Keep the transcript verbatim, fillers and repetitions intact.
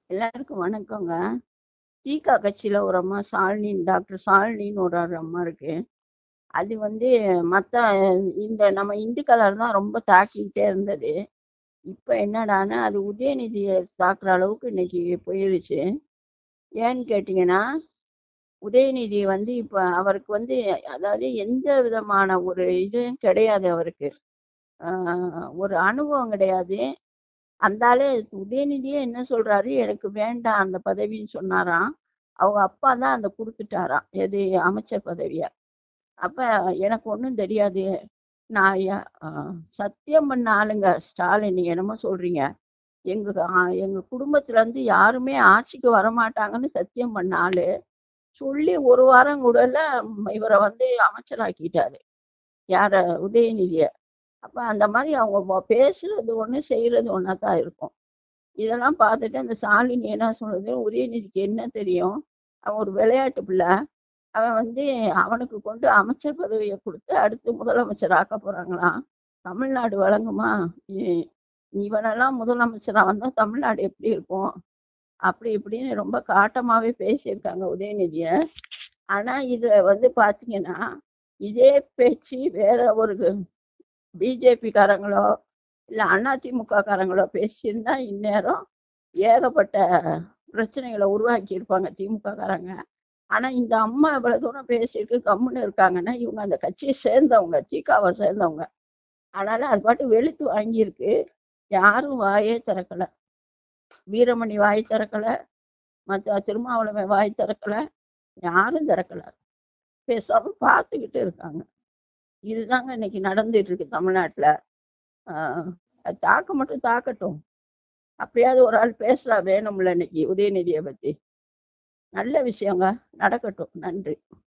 எல்லாருக்கும் வணக்கங்க. தீகா கட்சியில ஒரு அம்மா ஷாலினின்னு டாக்டர் ஷாலினின்னு ஒரு ஒரு அம்மா இருக்கு. அது வந்து மத்த இந்த நம்ம இந்துக்களால தான் ரொம்ப தாக்கிக்கிட்டே இருந்தது. இப்ப என்னடான்னா, அது உதயநிதிய தாக்குற அளவுக்கு இன்னைக்கு போயிருச்சு. ஏன்னு கேட்டீங்கன்னா, உதயநிதி வந்து இப்ப அவருக்கு வந்து அதாவது எந்த விதமான ஒரு இதுவும் கிடையாது அவருக்கு. ஆ ஒரு அனுபவம் கிடையாது. அந்த ஆளு உதயநிதியே என்ன சொல்றாரு, எனக்கு வேண்டாம் அந்த பதவின்னு சொன்னாராம். அவங்க அப்பா தான் அந்த குடுத்துட்டாராம். எது அமைச்சர் பதவிய. அப்ப எனக்கு ஒண்ணும் தெரியாது. நான் ய அ சத்தியம் பண்ண ஆளுங்க. ஸ்டாலின் நீங்க என்னமோ சொல்றீங்க. எங்க அ எங்க குடும்பத்துல இருந்து யாருமே ஆட்சிக்கு வரமாட்டாங்கன்னு சத்தியம் பண்ண ஆளு. சொல்லி ஒரு வாரம் கூடல இவர வந்து அமைச்சராக்கிட்டாரு. யார உதயநிதிய. அப்ப அந்த மாரி அவங்க வ பேசுறது ஒண்ணு, செய்றது ஒண்ணா தான் இருக்கும். இதெல்லாம் பார்த்துட்டு அந்த ஷாலினி என்ன சொல்லுது, உதயநிதிக்கு என்ன தெரியும்? அவன் ஒரு விளையாட்டு பிள்ள. அவன் வந்து அவனுக்கு கொண்டு அமைச்சர் பதவிய குடுத்து, அடுத்து முதலமைச்சர் ஆக்கப் போறாங்களாம். தமிழ்நாடு வழங்குமா? இ இவனெல்லாம் முதலமைச்சரா வந்தா தமிழ்நாடு எப்படி இருக்கும்? அப்படி இப்படின்னு ரொம்ப காட்டமாவே பேசியிருக்காங்க உதயநிதிய. ஆனா இத வந்து பார்த்தீங்கன்னா, இதே பேச்சு வேற ஒரு பிஜேபி காரங்களோ, இல்ல அதிமுக காரங்களோ பேசியிருந்தா இந்நேரம் ஏகப்பட்ட பிரச்சனைகள உருவாக்கி இருப்பாங்க திமுக காரங்க. ஆனா இந்த அம்மா இவ்வளவு தூரம் பேசிட்டு கம்முன்னு இருக்காங்கன்னா, இவங்க அந்த கட்சிய சேர்ந்தவங்க, திகாவ சேர்ந்தவங்க. அதனால அது பாட்டுக்கு வெளுத்து வாங்கியிருக்கு. யாரும் வாயே திறக்கல. வீரமணி வாய் திறக்கல, மத்த திருமாவளவன் வாய் திறக்கல, யாரும் திறக்கல. பேசாம பார்த்துக்கிட்டு இருக்காங்க. இதுதாங்க இன்னைக்கு நடந்துட்டு இருக்கு தமிழ்நாட்டுல. ஆ அது தாக்க மட்டும் தாக்கட்டும். அப்படியாவது ஒரு ஆள் பேசுறா வேணும்ல இன்னைக்கு உதயநிதிய பத்தி. நல்ல விஷயங்க. நடக்கட்டும். நன்றி.